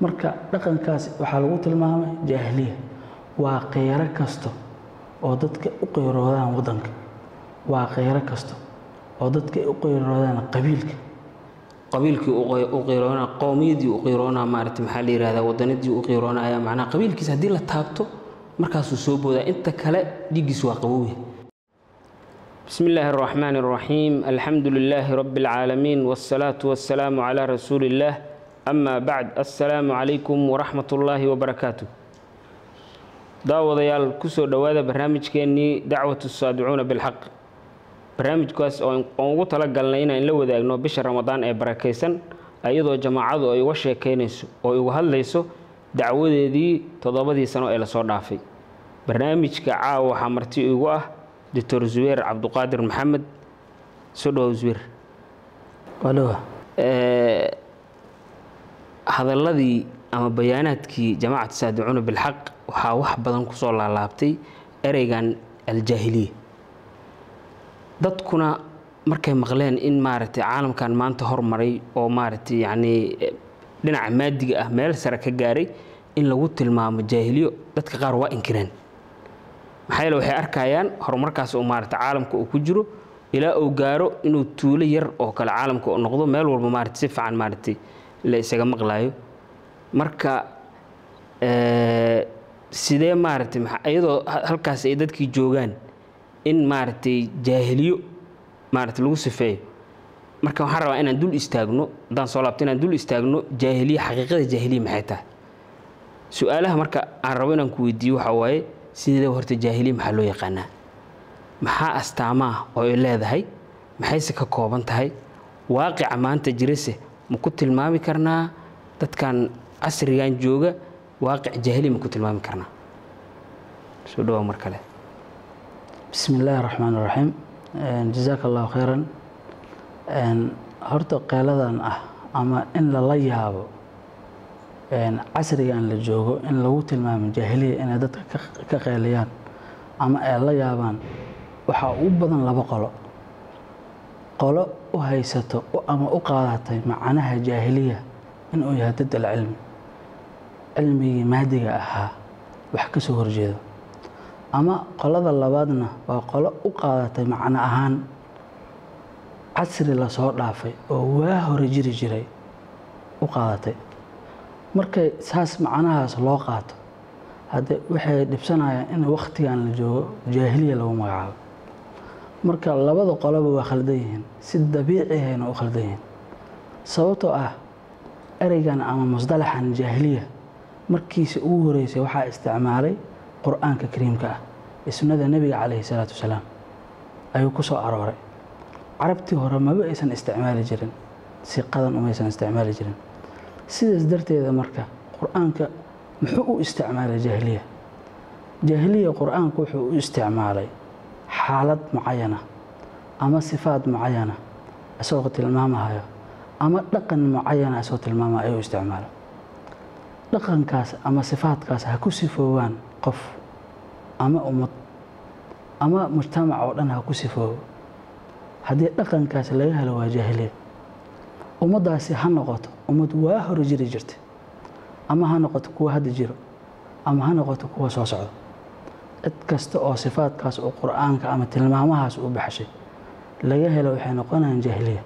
marka dhaqankaas waxa lagu tilmaamay jaahiliya waa qeyro kasto oo dadka u qeyroodaan wadanka waa qeyro kasto oo dadka u qeyroodaan qabiilka qabiilkii u qeyroona qowmiyadii u qeyroona maartay maxaa la yiraahdaa wadanadii u qeyroona ayaa macna qabiilkiis hadii la taabto markaas uu soo boodaa inta kale dhigiis waa qabowye بسم الله الرحمن الرحيم الحمد لله رب العالمين والصلاة والسلام على رسول الله أما بعد السلام عليكم ورحمة الله وبركاته داوديال كسو دوادا برنامج كيني دعوة الصادعون بالحق برنامج كواس أو تلقلنا إن لو ذاقنا بشهر رمضان أي بركيسن أيضا جماعة أي وشي كينيسو أو يوهليسو دعوة دي تضابدي سنو إلى صدافي برنامج كعاو حمرتي إيوه دكتور زوير عبد القادر محمد سودو زوير ولو هذا الذي أما بياناتك جماعة الصادعون بالحق وحا wax badan ku soo laalaabtay ereygan الجاهلية dadkuna markay maqleen in maartay caalamkan maanta hormaray oo maartay yani dhinaca maadiga ah meel sare ka gaaray in lagu tilmaamo jaahiliyo dadka qaar waa inkireen maxay waxay arkayaan horumarkaas oo maartay caalamka uu ku jiro ilaa uu gaaro inuu tuulo yar oo kale caalamka uu noqdo meel walba maartay si fiican maartay la isaga maqlaayo marka sidee maartay ayadoo halkaas ay dadkii joogaan in maartay jaahiliyo maartay lagu sifeeyo marka waxaan rabaa inaan dul istaagno daan soo laabtay inaan dul istaagno jaahiliyo xaqiiqada jaahiliyo maxay tahay su'aalaha marka aan rabo inaan ku weydiiyo waxa waaye sidee horta jaahiliyo maxaa loo yaqaanaa maxaa astaamaha oo ay leedahay maxayse ka kooban tahay waaqica maanta jirase ma ku tilmaami karnaa dadkan casrigan jooga waaqic jaahiliyo ma ku tilmaami karnaa soo dhawaad mar kale بسم الله الرحمن الرحيم جزاك الله خيرا horta qeeladan ama in la yaabo casrigan la joogo in lagu tilmaamo jaahiliya in dadka ka qeeliyaan ama ay la yaabaan waxa u badan laba qolo u haysato ama u qaadatay macnaha jaahiliya in uu yahay dad cilmigii maadiga ahaa wax ka soo horjeedo ama qolada labaadna waa qolo u qaadatay macna ahaan casri la soo dhaafay oo waa hore jiri jiray u qaadatay markay saas macnahaas loo qaato hadda waxay dhibsanayaan in waqtigan la joogo jaahiliya lagu magacaabo marka labada qoloba waa khaldan yihiin si dabiici ahayna u khaldan yihiin sababtoo ah ereygan ama musdalaxan jaahiliya markiisa ugu horeysay waxaa isticmaalay qur'aanka kariimka ah sunnada nabiga calayhi salaatu wasalaam ayuu ku soo arooray carabtii hore maba aysan isticmaali jirin si qadan uma aysan isticmaali jirin sidaas darteeda marka qur'aanka muxuu u isticmaalay jaahiliya qur'aanku wuxuu u isticmaalay xaalad mucayana ama sifaad mucayana asoo tilmaamayo ama dhaqan mucayana asoo tilmaamayo ayuu isticmaalay dhaqankaas ama sifaadkaas ha ku sifoowaan qof ama ummad ama mujtamac oo dhan ha ku sifoobo haddii dhaqankaas laga helo waa jaahiliya ummadaasi ha noqoto ummad waa hore jiri jirtay ama ha noqoto kuwa hadda jiro ama ha noqoto kuwa soo socdo cid kasta oo sifaadkaas oo qur'aanka ama tilmaamahaas u baxshay laga helo waxay noqonayaan jaahiliya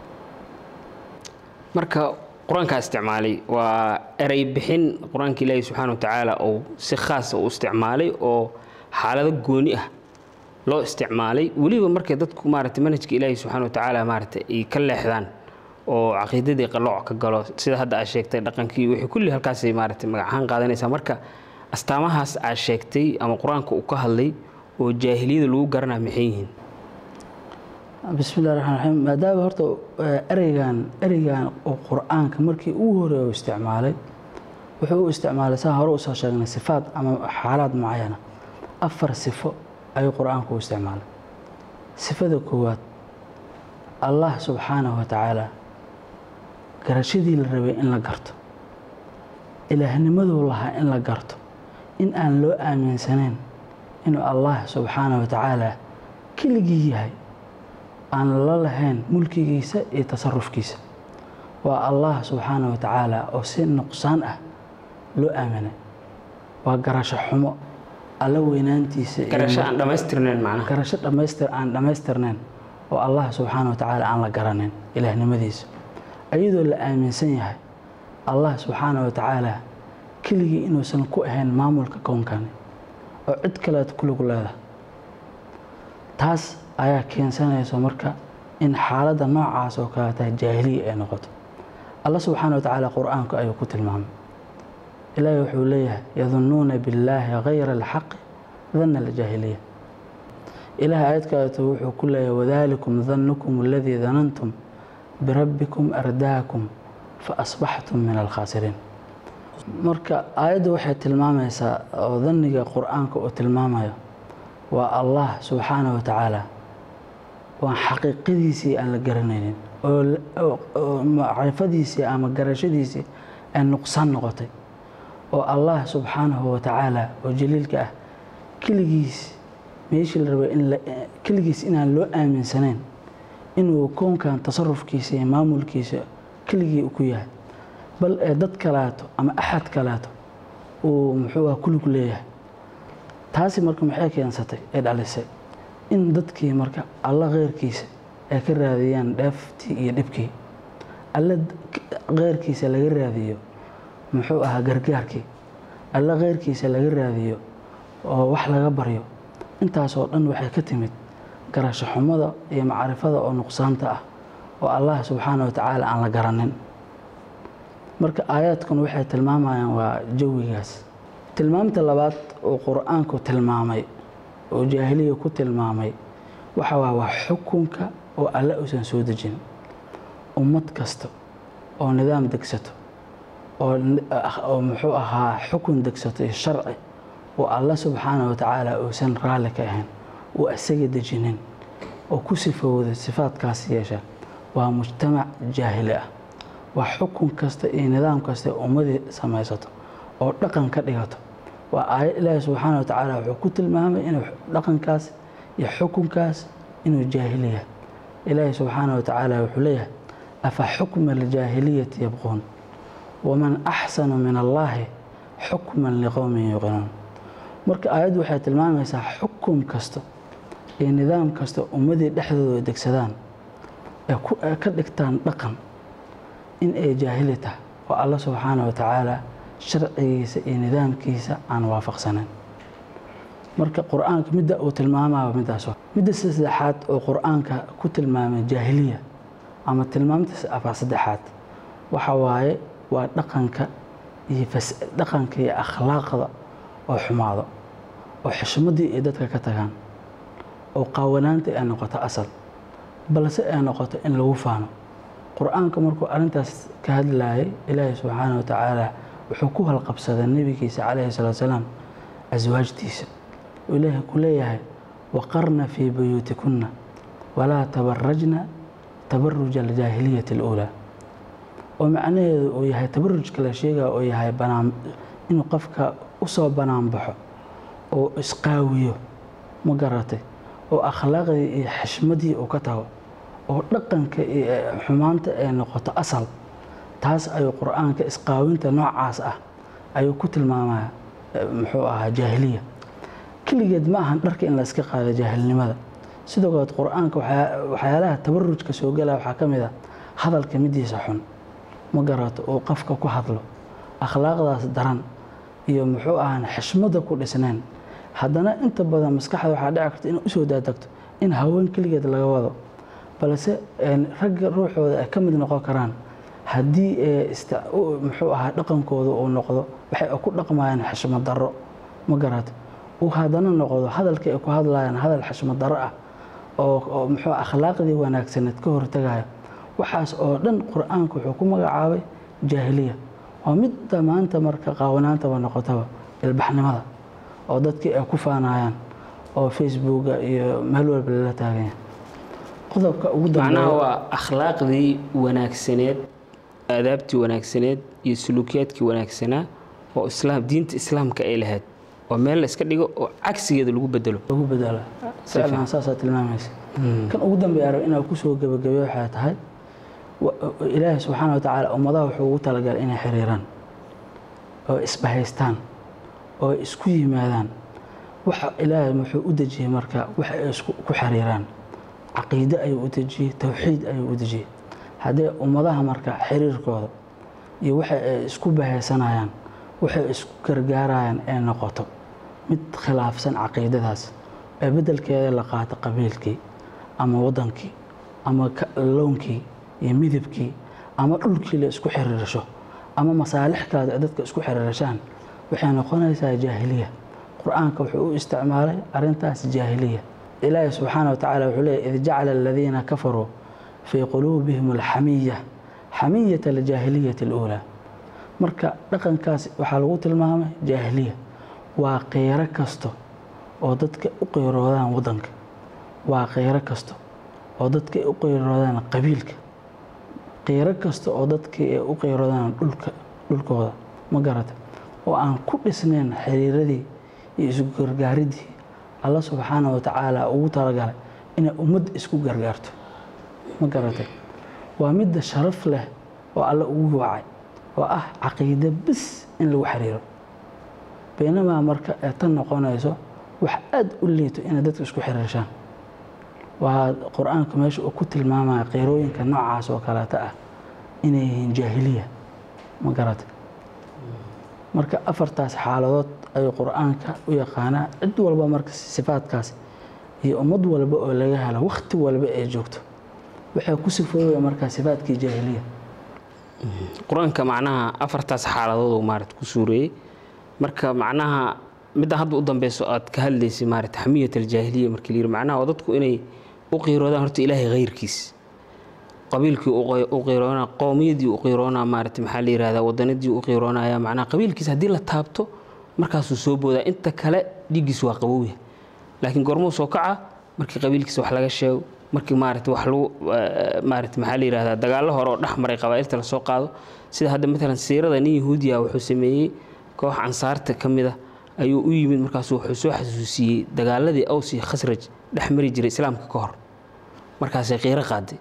marka quraanka isticmaalay waa eray bixin quraanka Ilaahay subhanahu wa ta'ala oo si khaas ah u isticmaalay oo xaalado gooni ah loo isticmaalay waliba markay dadku maartay manhajka Ilaahay subhanahu wa ta'ala maartay ay ka leexdaan oo aqeedadii qalooc ka galo sida hadda ay sheegtay dhaqankii wixii kulli halkaas ay maartay magacan qaadanaysa marka astaamahaas ay sheegtay ama quraanka uu ka hadlay oo jaahiliyada lagu garanaa maxay yihiin بسم الله الرحمن الرحيم مادام هرت أريجان القرآن كمركي هو استعماله وحو استعماله سهر وساشنا صفات أما حالات معينة أفر صفة أي قرآن كو استعماله صفة كوات الله سبحانه وتعالى كرشدي للربي إن لقرت إله نمذ الله إن لقرت إن أن لو آمن سنين إنه الله سبحانه وتعالى كل جيهاي aan la lahayn mulkigiisa iyo tasarrufkiisa waa allah subxaanahu watacaala oo si nuqsaan ah loo aaminay. waa garasho xumo alla weynaantiisa garasho aan dhamaystirnayn macnaha garasho aan dhamaystirnayn oo allah subxaanahu watacaala aan la garanin ilaahnimadiisa, ayadoo la aaminsan yahay allah subxaanahu watacaala keligii inuusan ku ahayn maamulka koonkani oo cid kaleed ku lug leedahay. taas ayaa keensanaysa marka in xaaladda noocaas oo kale tahay jaahiliya ay noqoto. allah subxaanahu watacaala qur-aanku ayuu ku tilmaamay. ilaahay wuxuu leeyahay yadunnuuna billaahi gayra alxaqi danna aljaahiliya. ilaahay aayad kaleeto wuxuu ku leeyahay wadalikum dannukum aladii danantum birabbikum ardaakum fa asbaxtum min alkhaasiriin. marka aayaddu waxay tilmaamaysaa oo danniga qur-aanka uu tilmaamayo waa allah subxaanahu watacaala waan xaqiiqadiisii aan la garanaynin oo macrifadiisii ama garashadiisii ay nuqsaan noqotay, oo allah subxaanahu watacaala oo jaliilka ah keligiis meeshii la rabay keligiis inaan loo aaminsanayn inuu koonkan tasarufkiisa iyo maamulkiisa keligii ku yahay, bal ee dad kalaato ama axad kalaato uu muxuu ku lug leeyahay. taasi marka maxay keensatay ee dhalisay in dadkii marka alla keyrkiisa ay ka raadiyaan dheeftii iyo dhibkii, alla keyrkiisa laga raadiyo muxuu ahaa gargaarkii, alla keyrkiisa laga raadiyo oo wax laga baryo. intaasoo dhan waxay ka timid garasho xumada iyo macrifada oo nuqsaanta ah oo allah subxaanahu watacaala aan la garanin. marka aayaadkan waxay tilmaamayaan waa jawigaas. tilmaamta labaad oo qur-aanku tilmaamay oo jaahiliya ku tilmaamay waa xukunka oo alle uusan soo dejin. ummad kasta oo nidaam degsato oo muxuu ahaa xukun degsato iyo sharci oo alla subxaanahu watacaala uusan raalli ka ahayn oo asaga dejinin oo ku sifowday sifaadkaas yeesha waa mujtamac jaahili ah. waa xukun kasta iyo nidaam kasta ummadii samaysato oo dhaqan ka dhigato waa aayad ilaahi subxaanahu watacaala wuxuu ku tilmaamay inuu dhaqankaas iyo xukunkaas inuu jaahiliya. ilaahi subxaanahu watacaala wuxuu leeyahay afa xukma aljaahiliyati yabquun waman axsanu min allaahi xukman liqowmin yuqinuun. marka aayaddu waxay tilmaamaysaa xukum kasta iyo nidaam kasta ummadii dhexdooda degsadaan ee ka dhigtaan dhaqan in ay jaahili tahay oo alla subxaanahu watacaala sharcigiisa iyo nidaamkiisa aan waafaqsanayn. marka qur-aanka midda uu tilmaamayo midaas. midda saddexaad oo qur-aanka ku tilmaamay jaahiliya ama tilmaamta saddexaad waxa waaye waa dhaqanka iyo akhlaaqda oo xumaado, oo xishmadii ay dadka ka tagaan, oo qaawanaanta ay noqoto asal, balse ay noqoto in lagu faano. qur-aanka markuu arrintaas ka hadlayay ilaahi subxaanahu watacaala wuxuu ku halqabsaday nebigiisa calayhi salaatu wasalaam aswaajtiisa oo ilaahay ku leeyahay waqarna fii buyuutikunna walaa tabarajna tabaruja aljaahiliyati aluulaa. oo macnaheedu uu yahay tabarujka la sheegaya oo yahay inuu qofka u soo banaan baxo oo isqaawiyo ma garatay, oo akhlaaqdii iyo xishmadii uu ka tago, oo dhaqanka iyo xumaanta ay noqoto asal. taas ayuu qur-aanka isqaawinta noocaas ah ayuu ku tilmaamaya muxuu ahaa jaahiliya. keligeed ma ahan dharka in la iska qaado jaahilnimada. sidoo kale qur-aanka waxyaalaha tabarujka soo galaya waxaa ka mid ah hadalka midiisa xun ma garato oo qofka ku hadlo akhlaaqdaas daran iyo muxuu ahaan xishmada ku dhisnayn. haddana inta badan maskaxda waxaa dhici karta inay usoo daadegto in haween keligeed laga wado, balse ragga ruuxooda ay ka mid noqon karaan haddii muxuu ahaa dhaqankooda uu noqdo waxay ku dhaqmayaan xishmad darro ma garato, uu haddana noqdo hadalkii ay ku hadlayaan hadal xishmad darro ah oo muxuu akhlaaqdii wanaagsaneed ka hortagaya. waxaas oo dhan qur-aanku wuxuu ku magacaabay jaahiliya. waa midda maanta marka qaawanaantaba noqotaba ilbaxnimada oo dadkii ay ku faanayaan oo facebooka iyo meel walba lala taaganya. qodobka ugu macnaha waa akhlaaqdii wanaagsaneed, aadaabtii wanaagsaneed iyo suluukiyaadkii wanaagsanaa oo diinta islaamka ay lahayd oo meel la iska dhigo oo cagsigeeda lagu bedelo ficlan saasaa tilmaamaysa. kan ugu dambeeya arag inaa kusoo gabagabeeyo waxay tahay ilaahay subxaana wa tacaala ummadaha wuxuu ugu talagalay inay xiriiraan oo isbahaystaan oo isku yimaadaan. waxa ilaahay wuxuu u dejiyey marka waxa ay isku ku xiriiraan caqiide ayuu u dejiyey, tawxiid ayuu u dejiyey. haddii ummadaha marka xiriirkooda iyo waxa ay isku bahaysanayaan, waxay isku gargaarayaan ee noqoto mid khilaafsan caqiidadaas, ee beddelkeeda la qaato qabiilkii ama wadankii ama loonkii iyo midabkii ama dhulkii la isku xiriirsho ama masaalix kale ay dadka isku xiriirshaan, waxay noqonaysaa jaahiliya. qur-aanka wuxuu u isticmaalay arrintaas jaahiliya. ilaahay subxaana wa tacaala wuxuu leeyahy id jacala aladiina kafaruu fii quluubihim alxamiya xamiyata aljaahiliyati aluulaa. marka dhaqankaas waxaa lagu tilmaamay jaahiliya. waa qeyro kasta oo dadka u qeyroodaan wadanka, waa qeyro kasta oo dadka u qeyroodaan qabiilka, qeyro kasta oo dadka u qeyroodaan dhulkooda, ma garata, oo aan ku dhisnayn xiriiradii iyo isku gargaaridii alla subxaana wa tacaala ugu talagalay inay ummad isku gargaarto, ma garata. waa midda sharaf leh oo alla ugu wacay oo ah caqiide bis in lagu xiriiro. baynamaa marka ay tan noqonayso wax aad u liito inay dadku isku xiriirshaan. waa qur-aanka meesha uu ku tilmaamaya qeyrooyinka noocaas oo kaleeta ah inay yihiin jaahiliya, ma garata. marka afartaas xaaladood ayuu qur-aanka u yaqaanaa. cid walba marka sifaadkaas iyo ummad walba oo laga helo wakhti walba ay joogto waxay ku sifoobaya markaa sifaadkii jaahiliya. qur-aanka macnaha afartaas xaaladood uu maarata ku suureeyey. marka macnaha midda hadda u dambeyso aad ka hadlaysay maarata xamiyat aljaahiliya markii la yidhi macnaha waa dadku inay u qiiroodaan horta ilaahay hayrkiis. qabiilkii u qiiroonaa, qowmiyadii u qiiroonaa, maarata maxaa la yidhahdaa wadanadii u qiiroonaya. macnaha qabiilkiis haddii la taabto markaasuu soo boodaa, inta kale dhiiggiis waa qabowya. laakiin goormuu soo kaca markii qabiilkiisa wax laga sheego, markii maarata wax lagu maarata maxaa la yidhahdaa dagaallo hore oo dhex maray qabaa'ilta la soo qaado. sida hadda matalan siirada nin yahuudiya wuxuu sameeyey koox ansaarta ka mid ah ayuu u yimid, markaasuu wuxuu soo xasuusiyey dagaaladii aws iyo khasraj dhex mari jiray islaamka ka hor. markaasay qiiro qaaday,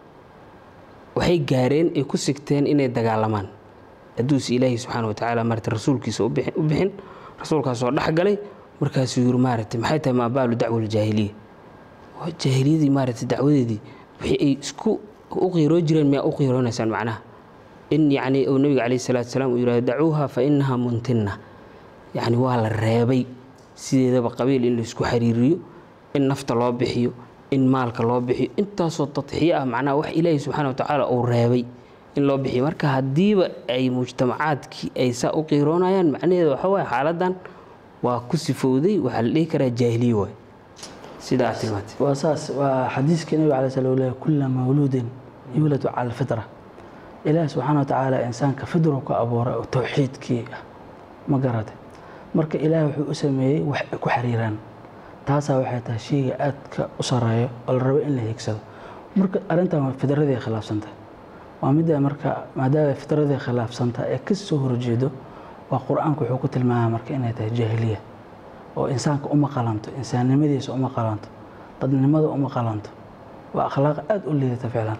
waxay gaareen ay ku sigteen inay dagaalamaan hadduuse ilaahi subxaana wa tacaala maarata rasuulkiisa u bixin. rasuulkaasoo dhex galay, markaasuu yiri maarata maxay tahay maa baalu dacwa aljaahiliya. jaahiliyadii maarata dacwadeedii wixii ay isku u qiiroo jireen miyaa u qiiroonaysaan macnaha in yacni uu nabiga calayhi salaatu wasalaam uu yidhahdo dacuuha fa innaha muntinna. yacni waa la reebay sideedaba qabiil in la isku xiriiriyo, in nafta loo bixiyo, in maalka loo bixiyo, intaasoo tadxiyo ah macnaha wax ilaahi subxaana wa tacaala uu reebay in loo bixiyo. marka haddiiba ay mujtamacaadkii ay saa u qiiroonayaan, macnaheeda waxa waaye xaaladan waa ku sifowday, waxaa la dhihi karaa jaahiliya waay. sidaa aad tilmaantay waa saas. waa xadiiskii nabiga calay sala leeyahay kulla mawluudin yuuladu cala alfitra. ilaahi subxaana wa tacaala insaanka fidro ka abuuray oo tawxiidkii ah, ma garatay. marka ilaahi wuxuu u sameeyey wax ay ku xiriiraan. taasaa waxay tahay shayga aadka u sareeyo oo la rabo in la hiigsado. marka arrintan waa fidradii khilaafsantahay. waa midda marka maadaama fidradii khilaafsantahay ee ka soo horjeedo, waa qur-aanku wuxuu ku tilmaamaya marka inay tahay jaahiliya oo insaanka uma qalanto, insaannimadiisa uma qalanto, dadnimada uma qalanto. waa akhlaaq aad u liidata ficlan.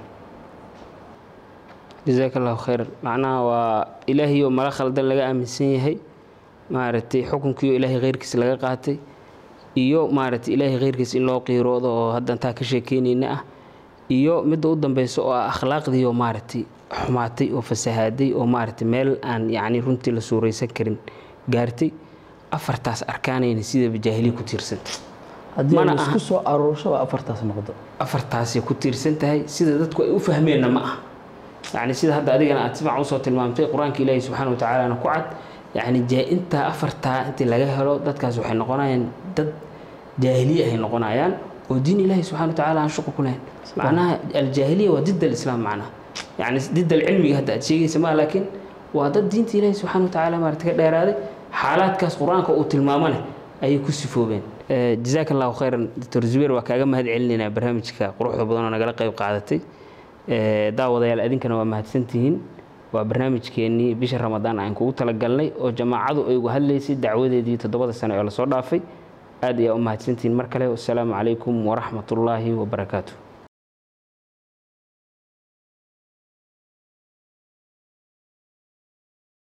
jazaaka allahu khayran. macnaha waa ilaahay oo mala khaldan laga aaminsan yahay, maaragtay xukunkiioo ilaahay khayrkiisa laga qaatay, iyo maaragtay ilaahay khayrkiisa in loo qiiroodo oo haddan taa ka sheekeynayna ah, iyo midda u dambeysa oo ah akhlaaqdii oo maaragtay xumaatay oo fasahaaday oo maaragtay meel aan yacni runtii la suuraysan karin gaartay. afartaas arkaanayna sidaba jaahiliya ku tiirsantay. haddii la isku soo aruursho waa afartaas noqdo. afartaasay ku tiirsan tahay, sida dadku ay u fahmeenna ma ah. yacni sida hadda adigana aad si fiican usoo tilmaamtay, qur-aanka ilaahi subxaana wa tacaalana ku cad. yacni intaa afartaa intii laga helo dadkaas waxay noqonayaan dad jaahiliya ay noqonayaan oo diin ilaahi subxaana wa tacaala aan shuqul ku lahayn. macnaha aljaahiliya waa did alislaam macnaha, yacni did alcilmiga hadda aad sheegaysa ma, laakiin waa dad diinta ilaahi subxaana wa tacaala maarata ka dheeraaday. xaalaadkaas qur-aanka uu tilmaamane ayay ku sifoobeen. jazaaka allahu khayran doctor zubeer, waa kaaga mahad celinaynaa barnaamijka quruxda badan oo nagala qayb qaadatay. daawadayaal adinkana waa mahadsantihiin. waa barnaamijkeennii bisha ramadaan aan kugu talagalnay oo jamaacadu ay uga hadlaysay dacwadeedii 7 sano ee lasoo dhaafay. aad ayaa u mahadsantihiin mar kale. wassalaamu calaykum waraxmatullaahi wabarakaatu.